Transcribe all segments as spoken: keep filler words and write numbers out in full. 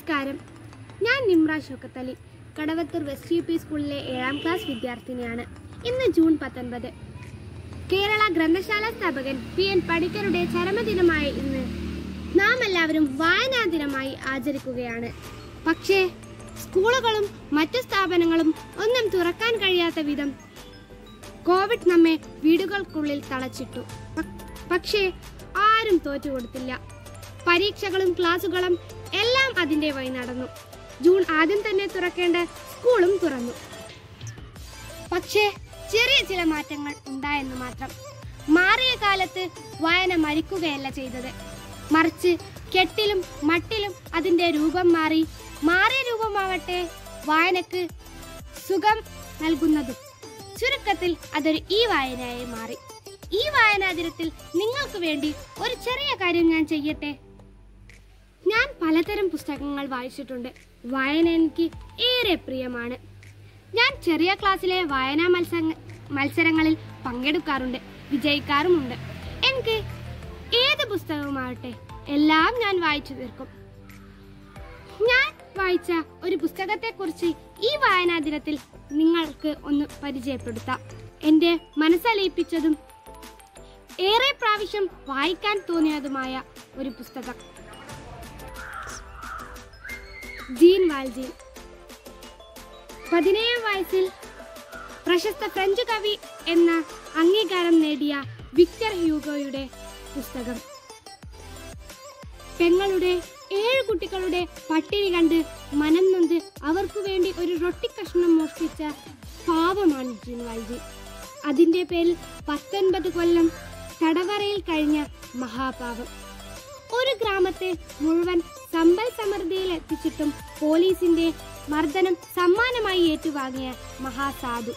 നമസ്കാരം. ഞാൻ Nimra Shoukathali, Kadavathur west U P സ്കൂളിലെ ഏഴാം ക്ലാസ് വിദ്യാർത്ഥിനിയാണ്. ഇന്ന് ജൂൺ പത്തൊൻപത്. കേരള ഗ്രന്ഥശാല സ്ഥാപകൻ പി എൻ പണിക്കരുടെ ചരമദിനമായ ഇന്ന് നാം എല്ലാവരും വായനാ ദിനമായി ആചരിക്കുകയാണ്. പക്ഷേ സ്കൂളുകളും മറ്റു സ്ഥാപനങ്ങളും ഒന്നും തുറക്കാൻ കഴിയാത്ത വിധം കോവിഡ് നമ്മെ വീടുകൾക്കുള്ളിൽ തളച്ചിട്ടു. പക്ഷേ ആരും തോറ്റുകൊടുത്തില്ല. പരീക്ഷകളും ക്ലാസുകളും എല്ലാം അതിൻ്റെ വഴി നടന്നു. ജൂൺ ആദ്യം തന്നെ തുറക്കേണ്ട സ്കൂളും തുറന്നു. പക്ഷേ ചെറിയ ചില മാറ്റങ്ങൾ ഉണ്ടായെന്ന് മാത്രം. മാറിയ കാലത്ത് വായന മരിക്കുകയല്ല ചെയ്തത്, മറിച്ച് കെട്ടിലും മട്ടിലും അതിൻ്റെ രൂപം മാറി. മാറിയ രൂപമാവട്ടെ വായനക്ക് സുഖം നൽകുന്നതും. ചുരുക്കത്തിൽ അതൊരു ഈ വായനയായി മാറി. ഈ വായനാ ദിനത്തിൽ നിങ്ങൾക്ക് വേണ്ടി ഒരു ചെറിയ കാര്യം ഞാൻ ചെയ്യട്ടെ. ഞാൻ പലതരം പുസ്തകങ്ങൾ വായിച്ചിട്ടുണ്ട്. വായന എനിക്ക് ഏറെ പ്രിയമാണ്. ഞാൻ ചെറിയ ക്ലാസ്സിലെ വായനാ മത്സര മത്സരങ്ങളിൽ പങ്കെടുക്കാറുണ്ട്, വിജയിക്കാറുമുണ്ട്. എനിക്ക് ഏത് പുസ്തകവുമാവട്ടെ എല്ലാം ഞാൻ വായിച്ചു തീർക്കും. ഞാൻ വായിച്ച ഒരു പുസ്തകത്തെക്കുറിച്ച് ഈ വായനാ ദിനത്തിൽ നിങ്ങൾക്ക് ഒന്ന് പരിചയപ്പെടുത്താം. എൻ്റെ മനസ്സലിയിപ്പിച്ചതും ഏറെ പ്രാവശ്യം വായിക്കാൻ തോന്നിയതുമായ ഒരു പുസ്തകം ജീൻ വാൽജീൻ. പതിനേഴാം വയസ്സിൽ പ്രശസ്ത ഫ്രഞ്ച് കവി എന്ന അംഗീകാരം നേടിയ വിക്ടർ ഹ്യൂഗോയുടെ പുസ്തകം. പെങ്ങളുടെ ഏഴ് കുട്ടികളുടെ പട്ടിണി കണ്ട് മനം നൊന്ത് അവർക്കു വേണ്ടി ഒരു റൊട്ടി കഷ്ണം മോഷ്ടിച്ച പാവമാണ് ജീൻ വാൽജീൻ. അതിൻ്റെ പേരിൽ പത്തൊൻപത് കൊല്ലം തടവറയിൽ കഴിഞ്ഞ മഹാപാവം. ഒരു ഗ്രാമത്തെ മുഴുവൻ സമ്പൽ സമൃദ്ധിയിൽ എത്തിച്ചിട്ടും പോലീസിന്റെ മർദ്ദനം സമ്മാനമായി ഏറ്റുവാങ്ങിയ മഹാസാധു.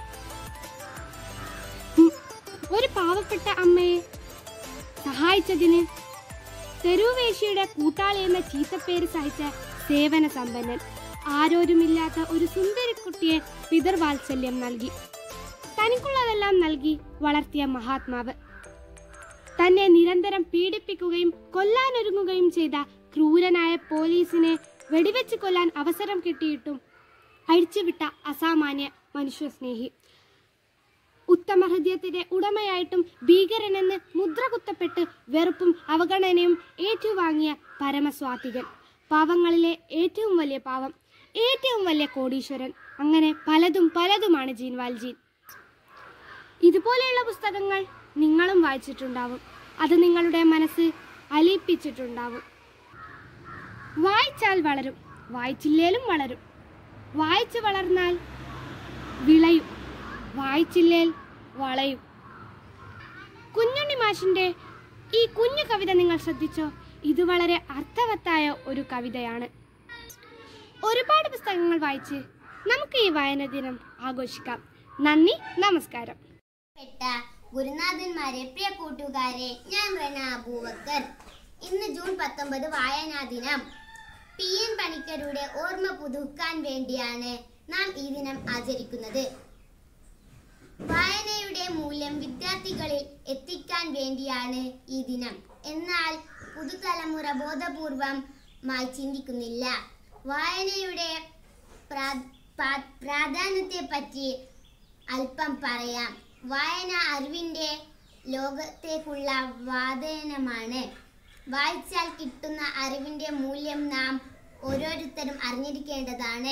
ഒരു പാവപ്പെട്ട അമ്മയെ സഹായിച്ചതിന് തെരുവേശിയുടെ കൂട്ടാളി എന്ന ചീത്തപ്പേര് സഹിച്ച സേവന സമ്പന്നൻ. ആരോരുമില്ലാത്ത ഒരു സുന്ദരിക്കുട്ടിയെ പിതൃവാത്സല്യം നൽകി, തനിക്കുള്ളതെല്ലാം നൽകി വളർത്തിയ മഹാത്മാവ്. തന്നെ നിരന്തരം പീഡിപ്പിക്കുകയും കൊല്ലാനൊരുങ്ങുകയും ചെയ്ത ക്രൂരനായ പോലീസിനെ വെടിവെച്ച് കൊല്ലാൻ അവസരം കിട്ടിയിട്ടും അഴിച്ചുവിട്ട അസാമാന്യ മനുഷ്യസ്നേഹി. ഉത്തമ ഹൃദയത്തിന്റെ ഉടമയായിട്ടും ഭീകരനെന്ന് മുദ്ര കുത്തപ്പെട്ട് വെറുപ്പും അവഗണനയും ഏറ്റുവാങ്ങിയ പരമസ്വാത്വികൻ. പാവങ്ങളിലെ ഏറ്റവും വലിയ പാവം, ഏറ്റവും വലിയ കോടീശ്വരൻ. അങ്ങനെ പലതും പലതുമാണ് ജീൻ വാൽജീൻ. ഇതുപോലെയുള്ള പുസ്തകങ്ങൾ നിങ്ങളും വായിച്ചിട്ടുണ്ടാവും. അത് നിങ്ങളുടെ മനസ്സ് അലിയിപ്പിച്ചിട്ടുണ്ടാവും. വായിച്ചാൽ വളരും, വായിച്ചില്ലേലും വളരും. വായിച്ചു വളർന്നാൽ വിളയും, വായിച്ചില്ലേൽ വളയും. കുഞ്ഞുണ്ണി മാഷിന്റെ ഈ കുഞ്ഞു കവിത നിങ്ങൾ ശ്രദ്ധിച്ചോ? ഇത് വളരെ അർത്ഥവത്തായ ഒരു കവിതയാണ്. ഒരുപാട് പുസ്തകങ്ങൾ വായിച്ച് നമുക്ക് ഈ വായന ദിനം ആഘോഷിക്കാം. നന്ദി, നമസ്കാരം. ഗുരുനാഥന്മാരെ, പ്രിയ കൂട്ടുകാരെ, ഞാൻ റന അബൂബക്കർ. ഇന്ന് ജൂൺ പത്തൊമ്പത് വായനാ ദിനം. പി എൻ പണിക്കരുടെ ഓർമ്മ പുതുക്കാൻ വേണ്ടിയാണ് നാം ഈ ദിനം ആചരിക്കുന്നത്. വായനയുടെ മൂല്യം വിദ്യാർത്ഥികളിൽ എത്തിക്കാൻ വേണ്ടിയാണ് ഈ ദിനം. എന്നാൽ പുതുതലമുറ ബോധപൂർവമായി ചിന്തിക്കുന്നില്ല. വായനയുടെ പ്രാധാന്യത്തെ പറ്റി അല്പം പറയാം. വായന അറിവിൻ്റെ ലോകത്തേക്കുള്ള വാതായനമാണ്. വായിച്ചാൽ കിട്ടുന്ന അറിവിൻ്റെ മൂല്യം നാം ഓരോരുത്തരും അറിഞ്ഞിരിക്കേണ്ടതാണ്.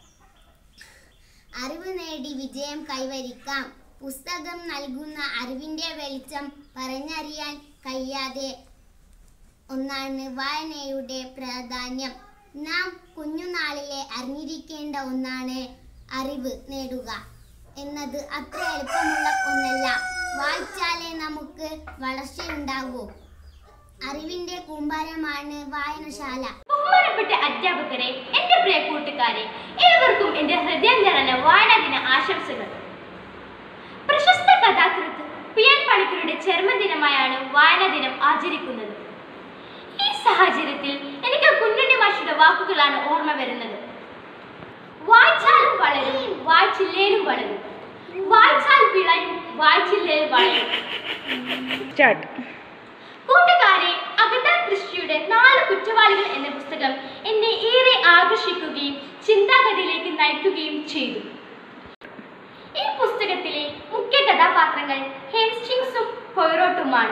അറിവ് നേടി വിജയം കൈവരിക്കാം. പുസ്തകം നൽകുന്ന അറിവിൻ്റെ വെളിച്ചം പറഞ്ഞറിയാൻ കഴിയാതെ ഒന്നാണ് വായനയുടെ പ്രാധാന്യം. നാം കുഞ്ഞുനാളിലെ അറിഞ്ഞിരിക്കേണ്ട ഒന്നാണ് അറിവ് നേടുക എന്നത്. അത്ര എളുപ്പമുള്ള ഒന്നല്ല. വായിച്ചാലേ നമുക്ക് വളർച്ചയുണ്ടാകൂ. അറിവിന്റെ കൂമ്പാരമാണ് വായനശാല. ബഹുമാനപ്പെട്ട അധ്യാപകരെ, എന്റെ പ്രിയ കൂട്ടുകാരെ, ഏവർക്കും എന്റെ ഹൃദയം നിറഞ്ഞ വായനാ ദിന ആശംസകൾ. പ്രശസ്ത കഥാകൃത്ത് പി എൻ പണിക്കരുടെ ചരമദിനമായാണ് വായനാ ദിനം ആചരിക്കുന്നത്. ഈ സാഹചര്യത്തിൽ എനിക്ക് കുഞ്ഞുണ്ണി മാഷിയുടെ വാക്കുകളാണ് ഓർമ്മ വരുന്നത്. വായിച്ചാലും വളരും, വായിച്ചില്ലേലും വളരും. വായിച്ചാൽ വിളയും, വായിച്ചില്ലേലും വളയും. കൂട്ടുകാരെ, അഗത ക്രിസ്റ്റിയുടെ പണിക്കരുടെ നാല് കുറ്റവാളികൾ എന്ന പുസ്തകം എന്നെ ഏറെ ആകർഷിക്കുകയും ചിന്താഗതിയിലേക്ക് നയിക്കുകയും ചെയ്തു. ഈ പുസ്തകത്തിലെ മുഖ്യ കഥാപാത്രങ്ങൾ ഹേസ്റ്റിങ്സും പോയ്റോട്ടുമാണ്.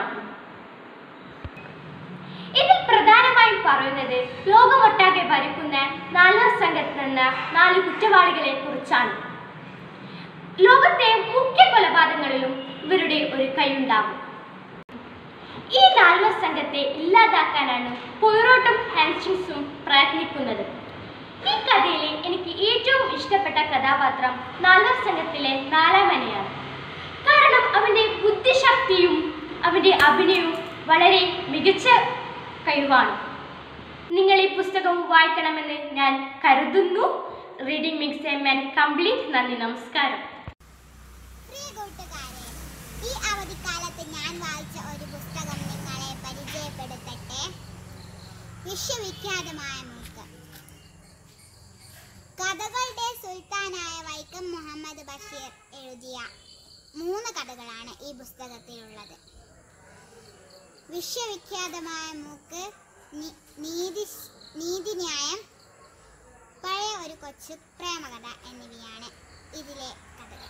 ഇതിൽ പ്രധാനമായും പറയുന്നത് ലോകമൊട്ടാകെ ഭരിക്കുന്ന നാലാം സംഘത്തെന്ന നാല് കുറ്റവാളികളെ കുറിച്ചാണ്. ലോകത്തെ മുഖ്യ കൊലപാതകങ്ങളിലും ഇവരുടെ ഒരു കൈയുണ്ടാകും. ഈ നാൽവർ സംഘത്തെ ഇല്ലാതാക്കാനാണ് പോയ്റോട്ടും ഹേസ്റ്റിങ്സും പ്രയത്നിക്കുന്നത്. ഈ കഥയിലെ എനിക്ക് ഏറ്റവും ഇഷ്ടപ്പെട്ട കഥാപാത്രം നാൽവർ സംഘത്തിലെ നാലാമനെയാണ്. കാരണം അവൻ്റെ ബുദ്ധിശക്തിയും അവൻ്റെ അഭിനയവും വളരെ മികച്ച കഴിവാണ്. നിങ്ങൾ ഈ പുസ്തകം വായിക്കണമെന്ന് ഞാൻ കരുതുന്നു. Reading mix M complete. നന്ദി, നമസ്കാരം. പ്രിയ കൂട്ടുകാരെ, ഈ അവധിക്കാലത്ത് ഞാൻ വായിച്ച ഒരു പുസ്തകം നിങ്ങളെ പരിചയപ്പെടുത്തട്ടെ. വിശ്വവിഖ്യാതമായ മൂക്ക്. കഥകളുടെ സുൽത്താനായ വൈക്കം മുഹമ്മദ് ബഷീർ എഴുതിയ മൂന്ന് കഥകളാണ് ഈ പുസ്തകത്തിലുള്ളത്. വിശ്വവിഖ്യാതമായ മൂക്ക്, നീതി നീതിന്യായം, പഴയ ഒരു കൊച്ചു പ്രേമകഥ എന്നിവയാണ് ഇതിലെ കഥകൾ.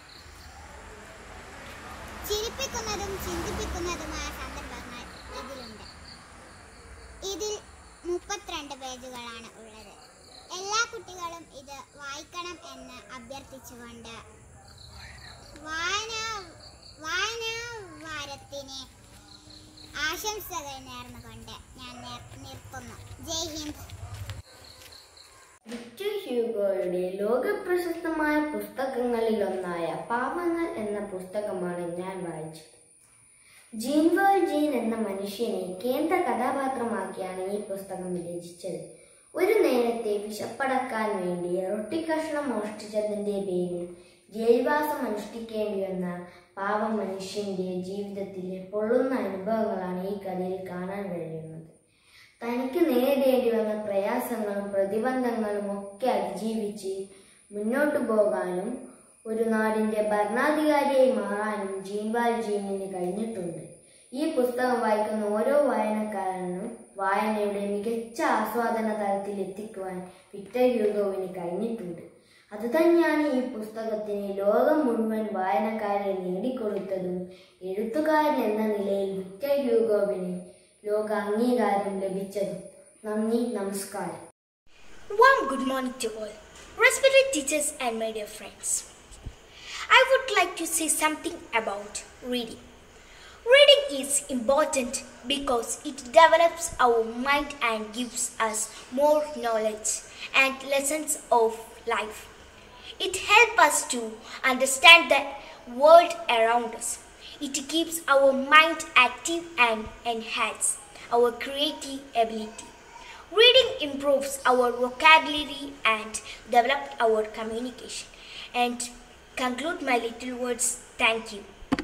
ചിരിപ്പിക്കുന്നതും ചിന്തിപ്പിക്കുന്നതുമായ സന്ദർഭങ്ങൾ ഇതിലുണ്ട്. ഇതിൽ മുപ്പത്തിരണ്ട് പേജുകളാണ് ഉള്ളത്. എല്ലാ കുട്ടികളും ഇത് വായിക്കണം എന്ന് അഭ്യർത്ഥിച്ചുകൊണ്ട് വായനാ വായനാ വാരത്തിന് ആശംസകൾ നേർന്നുകൊണ്ട് ഞാൻ നിർത്തുന്നു. ജയ് ഹിന്ദ്. വിക്ടർ ഹ്യൂഗോയുടെ ലോകപ്രശസ്തമായ പുസ്തകങ്ങളിലൊന്നായ പാവങ്ങൾ എന്ന പുസ്തകമാണ് ഞാൻ വായിച്ചത്. ജീൻ വേൾ ജീൻ എന്ന മനുഷ്യനെ കേന്ദ്ര കഥാപാത്രമാക്കിയാണ് ഈ പുസ്തകം രചിച്ചത്. ഒരു നേരത്തെ വിശപ്പടക്കാൻ വേണ്ടി റൊട്ടിക്കഷ്ണം മോഷ്ടിച്ചതിൻ്റെ പേരിൽ ജയിൽവാസം അനുഷ്ഠിക്കേണ്ടി വന്ന പാവം മനുഷ്യന്റെ ജീവിതത്തിലെ പൊള്ളുന്ന അനുഭവങ്ങളാണ് ഈ കഥയിൽ കാണാൻ കഴിയുന്നത്. തനിക്ക് നേരിടേണ്ടി വന്ന പ്രയാസങ്ങളും പ്രതിബന്ധങ്ങളും ഒക്കെ അതിജീവിച്ച് മുന്നോട്ടു പോകാനും ഒരു നാടിന്റെ ഭരണാധികാരിയായി മാറാനും ജീൻ വേൾ ജീനിന് കഴിഞ്ഞിട്ടുണ്ട്. ഈ പുസ്തകം വായിക്കുന്ന ഓരോ വായനക്കാരനും വായനയുടെ മികച്ച ആസ്വാദന തലത്തിൽ എത്തിക്കുവാൻ വിക്ടർ ഹ്യൂഗോവിന് കഴിഞ്ഞിട്ടുണ്ട്. അതുതന്നെയാണ് ഈ പുസ്തകത്തിന് ലോകം മുഴുവൻ വായനക്കാരെ നേടിക്കൊടുത്തതും എഴുത്തുകാരൻ എന്ന നിലയിൽ വിക്ടർ ഹ്യൂഗോവിന് ലോക അംഗീകാരം ലഭിച്ചതും. നന്ദി, നമസ്കാരം. Warm good morning to all, respected teachers and my dear friends. I would like to say something about reading. Reading is important because it develops our mind and gives us more knowledge and lessons of life. It helps us to understand the world around us. It keeps our mind active and enhances our creative ability. Reading improves our vocabulary and develops our communication. And conclude my little words. Thank you.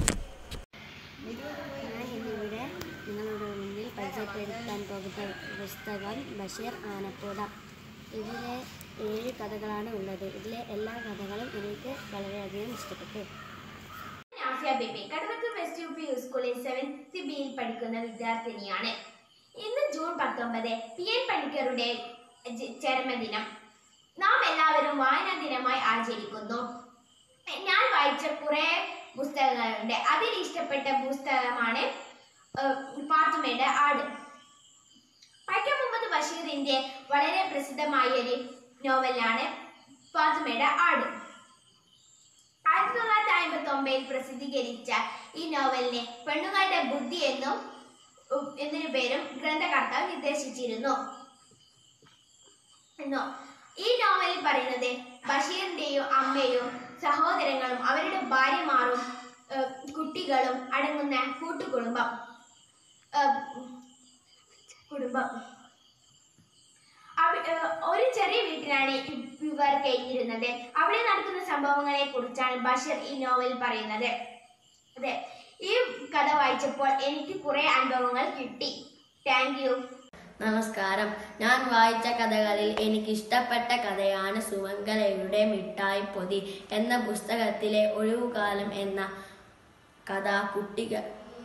ഞാൻ ഇന്നിവിടെ നിങ്ങളുടെ മുന്നിൽ പരിചയപ്പെടുത്താൻ പോകുന്ന പുസ്തകം ബഷീർ ആനപ്പൂട. ഇതിലെ ഏഴ് കഥകളാണ് ഉള്ളത്. ഇതിലെ എല്ലാ കഥകളും എനിക്ക് വളരെയധികം ഇഷ്ടപ്പെട്ടു. കടവത്തൂർ വെസ്റ്റ് യു പി സ്കൂളിൽ സെവൻത് ബിയിൽ പഠിക്കുന്ന വിദ്യാർത്ഥിനിയാണ്. ഇന്ന് ജൂൺ പത്തൊമ്പത് പി എൻ പണിക്കരുടെ ചരമദിനം. നാം എല്ലാവരും വായനാ ദിനമായി ആചരിക്കുന്നു. ഞാൻ വായിച്ച കുറെ പുസ്തകങ്ങളുണ്ട്. അതിൽ ഇഷ്ടപ്പെട്ട പുസ്തകമാണ് പാത്തുമ്മയുടെ ആട്. വൈക്കം മുഹമ്മദ് ബഷീറിന്റെ വളരെ പ്രസിദ്ധമായ ഒരു നോവലാണ് പാത്തുമ്മയുടെ ആട്. ആയിരത്തി തൊള്ളായിരത്തി അമ്പത്തി ഒമ്പതിൽ പ്രസിദ്ധീകരിച്ച ഈ നോവലിനെ പെണ്ണുങ്ങളുടെ ബുദ്ധി എന്നും എന്നൊരു പേരും ഗ്രന്ഥകർത്താവ് നിർദ്ദേശിച്ചിരുന്നു. ഈ നോവലിൽ പറയുന്നത് ബഷീറിന്റെയും അമ്മയും സഹോദരങ്ങളും അവരുടെ ഭാര്യമാരും കുട്ടികളും അടങ്ങുന്ന കൂട്ടുകുടുംബം കുടുംബം ഒരു ചെറിയ വീട്ടിലാണ് ഇവർ കഴിഞ്ഞിരുന്നത്. അവിടെ നടക്കുന്ന സംഭവങ്ങളെ കുറിച്ചാണ് ബഷീർ ഈ നോവൽ പറയുന്നത്. അതെ, ഈ കഥ വായിച്ചപ്പോൾ എനിക്ക് കുറെ അനുഭവങ്ങൾ കിട്ടി. Thank you. നമസ്കാരം. ഞാൻ വായിച്ച കഥകളിൽ എനിക്ക് ഇഷ്ടപ്പെട്ട കഥയാണ് സുമംഗലയുടെ മിഠായി പൊതി എന്ന പുസ്തകത്തിലെ ഒഴിവുകാലം എന്ന കഥ. കുട്ടികൾ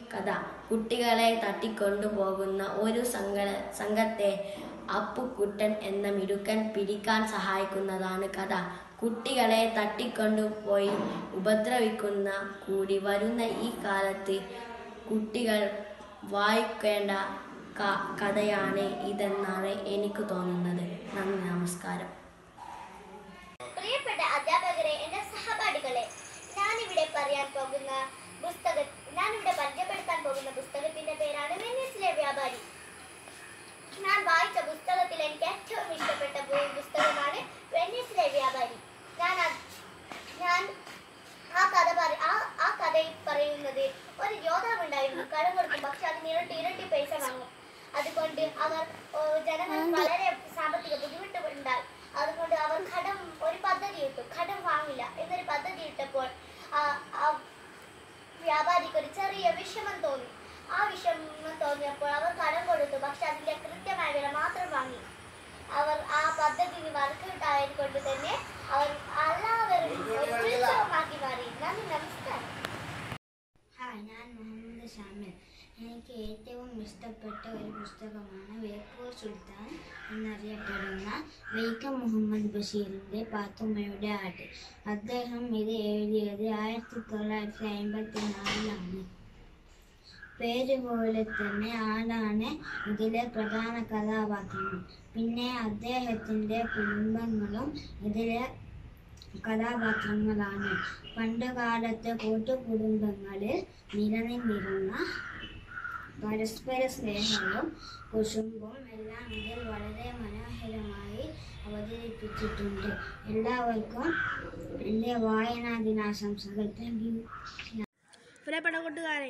കഥ. കുട്ടികളെ തട്ടിക്കൊണ്ടുപോകുന്ന ഒരു സംഘ സംഘത്തെ അപ്പുക്കുട്ടൻ എന്ന മിടുക്കൻ പിടിക്കാൻ സഹായിക്കുന്നതാണ് കഥ. കുട്ടികളെ തട്ടിക്കൊണ്ടുപോയി ഉപദ്രവിക്കുന്ന കൂടി വരുന്ന ഈ കാലത്ത് കുട്ടികൾ വായിക്കേണ്ട കഥയാണ് ഇതെന്നാണ് എനിക്ക് തോന്നുന്നത്. നന്ദി, നമസ്കാരം. പ്രിയപ്പെട്ട അധ്യാപകരെ, എന്റെ സഹപാഠികളെ, ഞാനിവിടെ പറയാൻ പോകുന്ന പുസ്തക ഞാനിവിടെ പരിചയപ്പെടുത്താൻ പോകുന്ന പുസ്തകത്തിന്റെ പേരാണ് വെനീസിലെ വ്യാപാരി. ഞാൻ വായിച്ച പുസ്തകത്തിൽ എനിക്ക് ഏറ്റവും ഇഷ്ടപ്പെട്ട പുസ്തകമാണ് വെനീസിലെ വ്യാപാരി. ഞാൻ ഞാൻ ആ കഥ ആ ആ കഥയിൽ പറയുന്നത് ഒരു യോദ്ധാവ് ഉണ്ടായിരുന്നു. കടം കൊടുക്കും, പക്ഷെ അതിന് ഇരട്ടി ഇരട്ടി പൈസ വാങ്ങും. അതുകൊണ്ട് അവർ ജനങ്ങൾക്ക് വളരെ സാമ്പത്തിക ബുദ്ധിമുട്ടുണ്ടായി. അതുകൊണ്ട് അവർ കടം ഒരു പദ്ധതി ഇട്ടു. കടം വാങ്ങില്ല എന്നൊരു പദ്ധതി ഇട്ടപ്പോൾ വ്യാപാരിക്ക് ഒരു ചെറിയ വിഷമം തോന്നി. ആ വിഷമം തോന്നിയപ്പോൾ അവർ കടം കൊടുത്തു, പക്ഷെ അതിന്റെ കൃത്യമായ വില മാത്രം വാങ്ങി. അവർ ആ പദ്ധതി വർക്കൗട്ടായത് കൊണ്ട് തന്നെ അവർ എല്ലാവരും ഉത്സവമാക്കി മാറി. നന്ദി, നമസ്കാരം. ഹായ്, ഞാൻ മുഹമ്മദ് ഷാമിൽ. എനിക്ക് ഏറ്റവും ഇഷ്ടപ്പെട്ട ഒരു പുസ്തകമാണ് ബേപ്പൂർ സുൽത്താൻ എന്നറിയപ്പെടുന്ന വൈക്കം മുഹമ്മദ് ബഷീറിൻ്റെ പാത്തുമ്മയുടെ ആട്. അദ്ദേഹം ഇത് എഴുതിയത് ആയിരത്തി തൊള്ളായിരത്തി അമ്പത്തി നാലിലാണ്. പേര് പോലെ തന്നെ ആടാണ് ഇതിലെ പ്രധാന കഥാപാത്രങ്ങൾ. പിന്നെ അദ്ദേഹത്തിൻ്റെ കുടുംബങ്ങളും ഇതിലെ കഥാപാത്രങ്ങളാണ്. പണ്ടുകാലത്തെ കൂട്ടുകുടുംബങ്ങളിൽ നിലനിന്നിരുന്ന പരസ്പര സ്നേഹവും കുശുമ്പും എല്ലാം ഇതിൽ വളരെ മനോഹരമായി അവതരിപ്പിച്ചിട്ടുണ്ട്. എല്ലാവർക്കും എൻ്റെ വായനാ ദിനാശംസകൾ. Thank you. പ്രിയപ്പെട്ട കൂട്ടുകാരെ,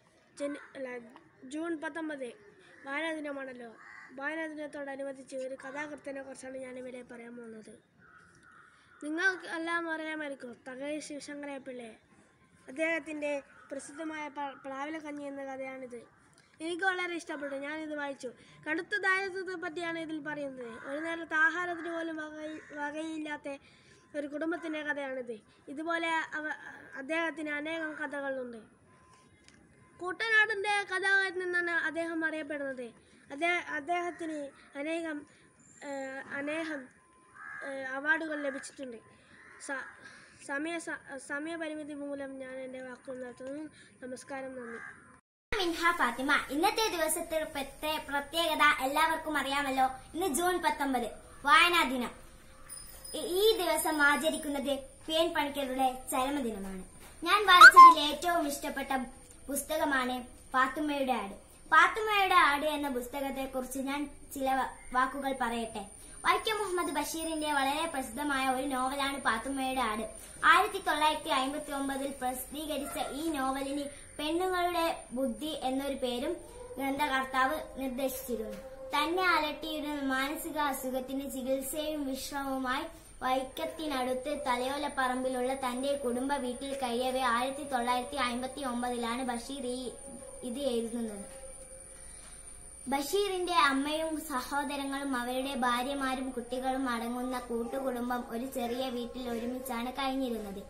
ജൂൺ പത്തൊമ്പത് വായനാ ദിനമാണല്ലോ. വായനാ ദിനത്തോടനുബന്ധിച്ച് ഒരു കഥാകൃത്തിനെ കുറിച്ചാണ് ഞാനിവിടെ പറയാൻ പോകുന്നത്. നിങ്ങൾക്ക് എല്ലാം അറിയാമായിരിക്കും തകഴി ശിവശങ്കരപ്പിള്ളയെ. അദ്ദേഹത്തിൻ്റെ പ്രസിദ്ധമായ പ്ലാവിലക്കഞ്ഞി എന്ന കഥയാണിത്. എനിക്ക് വളരെ ഇഷ്ടപ്പെട്ടു. ഞാനിത് വായിച്ചു. കടുത്ത ദാരിദ്ര്യത്തെ പറ്റിയാണ് ഇതിൽ പറയുന്നത്. ഒരു നേരത്തെ ആഹാരത്തിന് പോലും വക വകയില്ലാത്ത ഒരു കുടുംബത്തിൻ്റെ കഥയാണിത്. ഇതുപോലെ അവ അദ്ദേഹത്തിന് അനേകം കഥകളുണ്ട്. കൂട്ടനാടിൻ്റെ കഥാകാരൻ എന്നാണ് അദ്ദേഹം അറിയപ്പെടുന്നത്. അദ്ദേഹം അദ്ദേഹത്തിന് അനേകം അനേകം അവാർഡുകൾ ലഭിച്ചിട്ടുണ്ട്. സമയ സമയപരിമിതി മൂലം ഞാൻ എൻ്റെ വാക്കുകൾ നടത്തുന്നു. നമസ്കാരം, നന്ദി. മിൻഹ ഫാത്തിമ. ഇന്നത്തെ ദിവസത്തെ പ്രത്യേകത എല്ലാവർക്കും അറിയാമല്ലോ. ഇന്ന് ജൂൺ പത്തൊമ്പത് വായനാ ദിനം. ഈ ദിവസം ആചരിക്കുന്നത് പി എൻ പണിക്കരുടെ ചരമദിനമാണ്. ഞാൻ വായിച്ചതിൽ ഏറ്റവും ഇഷ്ടപ്പെട്ട പുസ്തകമാണ് പാത്തുമ്മയുടെ ആട്. പാത്തുമ്മയുടെ ആട് എന്ന പുസ്തകത്തെ കുറിച്ച് ഞാൻ ചില വാക്കുകൾ പറയട്ടെ. വൈക്കം മുഹമ്മദ് ബഷീറിന്റെ വളരെ പ്രസിദ്ധമായ ഒരു നോവലാണ് പാത്തുമ്മയുടെ ആട്. ആയിരത്തി തൊള്ളായിരത്തി അമ്പത്തി ഒമ്പതിൽ പ്രസിദ്ധീകരിച്ച ഈ നോവലിന് പെണ്ണുങ്ങളുടെ ബുദ്ധി എന്നൊരു പേരും ഗ്രന്ഥകർത്താവ് നിർദ്ദേശിച്ചിരുന്നു. തന്നെ അലട്ടിയിരുന്ന മാനസിക അസുഖത്തിന് ചികിത്സയും വിശ്രമവുമായി വൈക്കത്തിനടുത്ത് തലയോലപ്പറമ്പിലുള്ള തന്റെ കുടുംബ വീട്ടിൽ കഴിയവേ ആയിരത്തി തൊള്ളായിരത്തി അമ്പത്തി ഒമ്പതിലാണ് ബഷീർ ഈ ഇത് എഴുതുന്നത്. ബഷീറിന്റെ അമ്മയും സഹോദരങ്ങളും അവരുടെ ഭാര്യമാരും കുട്ടികളും അടങ്ങുന്ന കൂട്ടുകുടുംബം ഒരു ചെറിയ വീട്ടിൽ ഒരുമിച്ചാണ് കഴിഞ്ഞിരുന്നത്.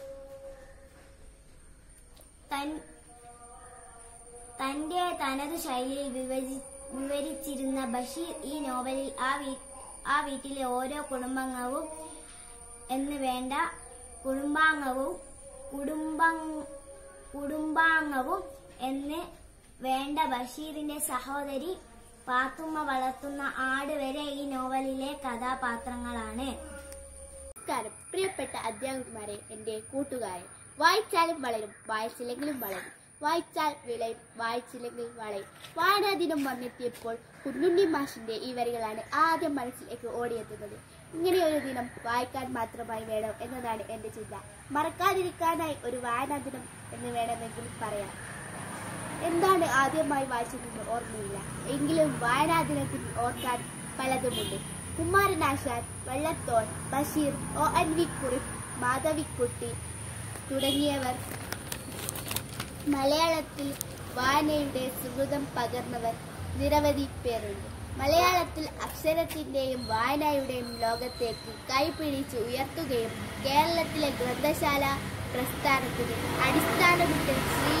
തന്റെ തനതു ശൈലിയിൽ വിവരിച്ചിരുന്ന ബഷീർ ഈ നോവലിൽ ആ വീട്ടിലെ ഓരോ കുടുംബാംഗവും എന്ന് വേണ്ട കുടുംബാംഗവും കുടുംബാംഗവും എന്ന് വേണ്ട ബഷീറിന്റെ സഹോദരി പാത്തുമ്മ വളർത്തുന്ന ആട് വരെ ഈ നോവലിലെ കഥാപാത്രങ്ങളാണ്. നമസ്കാരം പ്രിയപ്പെട്ട അധ്യാപകന്മാരെ, എന്റെ കൂട്ടുകാരെ. വായിച്ചാലും വളരും, വായിച്ചില്ലെങ്കിലും വളരും. വായിച്ചാൽ വിളയും, വായിച്ചില്ലെങ്കിൽ വളയും. വായനാ ദിനം വന്നെത്തിയപ്പോൾ കുഞ്ഞുണ്ണി മാഷിന്റെ ഈ വരികളാണ് ആദ്യം മനസ്സിലേക്ക് ഓടിയെത്തുന്നത്. ഇങ്ങനെയൊരു ദിനം വായിക്കാൻ മാത്രമായി വേണം എന്നതാണ് എന്റെ ചിന്ത. മറക്കാതിരിക്കാനായി ഒരു വായനാ ദിനം എന്ന് വേണമെങ്കിൽ പറയാം. എന്താണ് ആദ്യമായി വായിച്ചതെന്ന് ഓർമ്മയില്ല, എങ്കിലും വായനാ ദിനത്തിൽ ഓർക്കാൻ പലതുമുണ്ട്. Kumaranasan, Vallathol, Basheer, O N V Kurup, Madhavikutty തുടങ്ങിയവർ മലയാളത്തിൽ വായനയുടെ സുഹൃതം പകർന്നവർ നിരവധി പേരുണ്ട്. മലയാളത്തിൽ അക്ഷരത്തിന്റെയും വായനയുടെയും ലോകത്തേക്ക് കൈപിടിച്ച് ഉയർത്തുകയും കേരളത്തിലെ ഗ്രന്ഥശാല പ്രസ്ഥാനത്തിന് അടിസ്ഥാനമിട്ട് ശ്രീ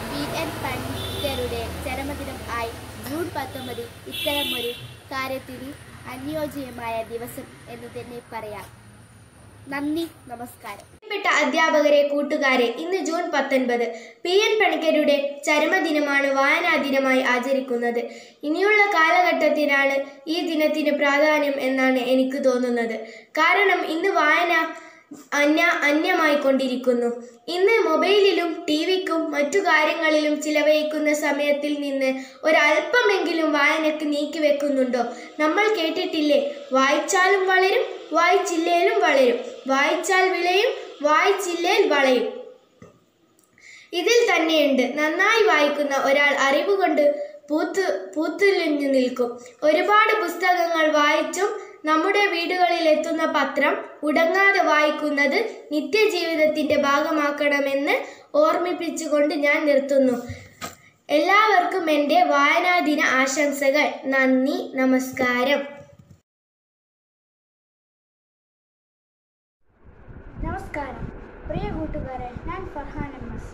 പി എൻ പണിക്കരുടെ ചരമദിനം ആയി ജൂൺ പത്തൊമ്പത് ഇത്തരമൊരു കാര്യത്തിന് അനുയോജ്യമായ ദിവസം എന്ന് തന്നെ പറയാം. നന്ദി, നമസ്കാരം. പ്രിയപ്പെട്ട അധ്യാപകരെ, കൂട്ടുകാരെ, ഇന്ന് ജൂൺ പത്തൊൻപത് പി എൻ പണിക്കരുടെ ചരമദിനമാണ് വായനാ ദിനമായി ആചരിക്കുന്നത്. ഇനിയുള്ള കാലഘട്ടത്തിനാണ് ഈ ദിനത്തിന് പ്രാധാന്യം എന്നാണ് എനിക്ക് തോന്നുന്നത്. കാരണം ഇന്ന് വായന അന്യ അന്യമായി കൊണ്ടിരിക്കുന്നു. ഇന്ന് മൊബൈലിലും ടി വിക്കും മറ്റു കാര്യങ്ങളിലും ചിലവഴിക്കുന്ന സമയത്തിൽ നിന്ന് ഒരല്പമെങ്കിലും വായനയ്ക്ക് നീക്കിവെക്കുന്നുണ്ടോ? നമ്മൾ കേട്ടിട്ടില്ലേ, വായിച്ചാലും വളരും, വായിച്ചില്ലേലും വളരും, വായിച്ചാൽ വിളയും, വായിച്ചില്ലേൽ വളയും. ഇതിൽ തന്നെയുണ്ട്, നന്നായി വായിക്കുന്ന ഒരാൾ അറിവ് കൊണ്ട് പൂത്തു പൂത്തുലഞ്ഞു നിൽക്കും. ഒരുപാട് പുസ്തകങ്ങൾ വായിച്ചും നമ്മുടെ വീടുകളിൽ എത്തുന്ന പത്രം മുടങ്ങാതെ വായിക്കുന്നത് നിത്യജീവിതത്തിന്റെ ഭാഗമാക്കണമെന്ന് ഓർമ്മിപ്പിച്ചുകൊണ്ട് ഞാൻ നിർത്തുന്നു. എല്ലാവർക്കും എൻ്റെ വായനാ ദിന ആശംസകൾ. നന്ദി, നമസ്കാരം. നമസ്കാരം പ്രിയ കൂട്ടുകാരെ, ഞാൻ ഫർഹാൻ എം എസ്.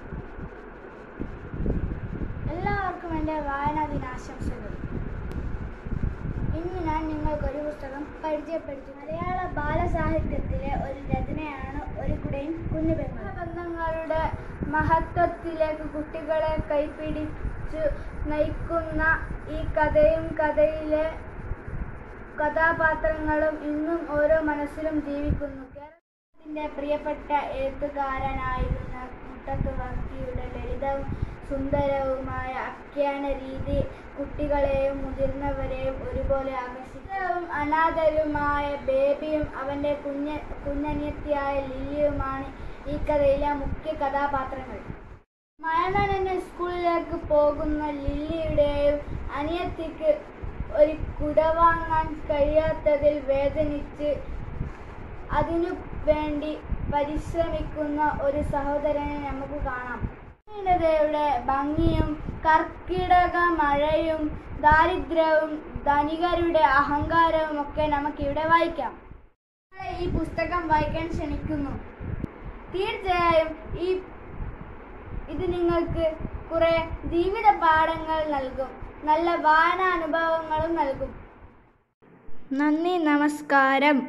എല്ലാവർക്കും എൻ്റെ വായനാ ദിനാശംസകൾ. ഇന്ന് ഞാൻ നിങ്ങൾക്കൊരു പുസ്തകം പരിചയപ്പെടുത്തി. മലയാള ബാലസാഹിത്യത്തിലെ ഒരു രചനയാണ് ഒരു കുടയും കുഞ്ഞു പെങ്ങളും. ബന്ധങ്ങളുടെ മഹത്വത്തിലേക്ക് കുട്ടികളെ കൈപിടിച്ചു നയിക്കുന്ന ഈ കഥയും കഥയിലെ കഥാപാത്രങ്ങളും ഇന്നും ഓരോ മനസ്സിലും ജീവിക്കുന്നു. കേരളത്തിൻ്റെ പ്രിയപ്പെട്ട എഴുത്തുകാരനായിരുന്ന മുട്ടത്ത് വർക്കിയുടെ ലളിതവും സുന്ദരവുമായ ആഖ്യാന രീതി കുട്ടികളെയും മുതിർന്നവരെയും ഒരുപോലെ ആകർഷിക്കും. അനാഥരുമായ ബേബിയും അവൻ്റെ കുഞ്ഞ കുഞ്ഞനിയത്തിയായ ലില്ലിയുമാണ് ഈ കഥയിലെ മുഖ്യ കഥാപാത്രങ്ങൾ. മഴ നനഞ്ഞ സ്കൂളിലേക്ക് പോകുന്ന ലില്ലിയുടെയും അനിയത്തിക്ക് ഒരു കുട വാങ്ങാൻ കഴിയാത്തതിൽ വേദനിച്ച് അതിനു വേണ്ടി പരിശ്രമിക്കുന്ന ഒരു സഹോദരനെ നമുക്ക് കാണാം. യുടെ ഭംഗിയും കർക്കിടക മഴയും ദാരിദ്ര്യവും ധനികരുടെ അഹങ്കാരവും ഒക്കെ നമുക്കിവിടെ വായിക്കാം. ഈ പുസ്തകം വായിക്കാൻ ക്ഷണിക്കുന്നു. തീർച്ചയായും ഈ ഇത് നിങ്ങൾക്ക് കുറെ ജീവിത പാഠങ്ങൾ നൽകും, നല്ല വായനാ അനുഭവങ്ങളും നൽകും. നന്ദി, നമസ്കാരം.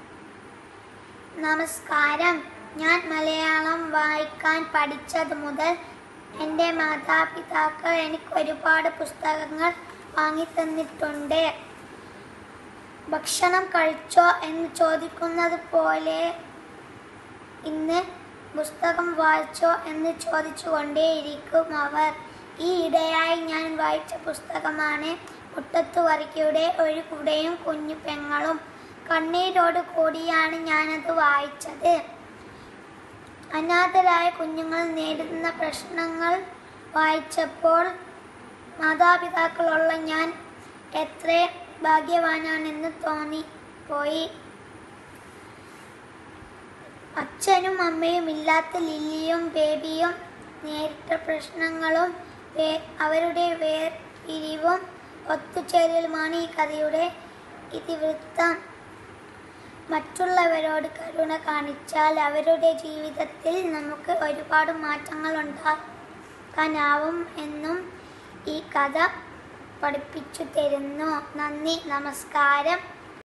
നമസ്കാരം. ഞാൻ മലയാളം വായിക്കാൻ പഠിച്ചത് മുതൽ എൻ്റെ മാതാപിതാക്കൾ എനിക്ക് ഒരുപാട് പുസ്തകങ്ങൾ വാങ്ങിത്തന്നിട്ടുണ്ട്. ഭക്ഷണം കഴിച്ചോ എന്ന് ചോദിക്കുന്നത് പോലെ ഇന്ന് പുസ്തകം വായിച്ചോ എന്ന് ചോദിച്ചുകൊണ്ടേയിരിക്കും അവർ. ഈ ഇടയായി ഞാൻ വായിച്ച പുസ്തകമാണ് മുട്ടത്ത് വർക്കിയുടെ ഒരു കുടയും കുഞ്ഞു പെങ്ങളും. കണ്ണീരോട് കൂടിയാണ് ഞാനത് വായിച്ചത്. അനാഥരായ കുഞ്ഞുങ്ങൾ നേരിടുന്ന പ്രശ്നങ്ങൾ വായിച്ചപ്പോൾ മാതാപിതാക്കളുള്ള ഞാൻ എത്ര ഭാഗ്യവാനാണെന്ന് തോന്നിപ്പോയി. അച്ഛനും അമ്മയും ഇല്ലാത്ത ലില്ലിയും ബേബിയും നേരിട്ട പ്രശ്നങ്ങളും അവരുടെ വേർപിരിവും ഒത്തുചേരലുമാണ് ഈ കഥയുടെ ഇതിവൃത്തം. മറ്റുള്ളവരോട് കരുണ കാണിച്ചാൽ അവരുടെ ജീവിതത്തിൽ നമുക്ക് ഒരുപാട് മാറ്റങ്ങൾ ഉണ്ടാക്കാനാവും എന്നും ഈ കഥ പഠിപ്പിച്ചു തരുന്നു. നന്ദി, നമസ്കാരം.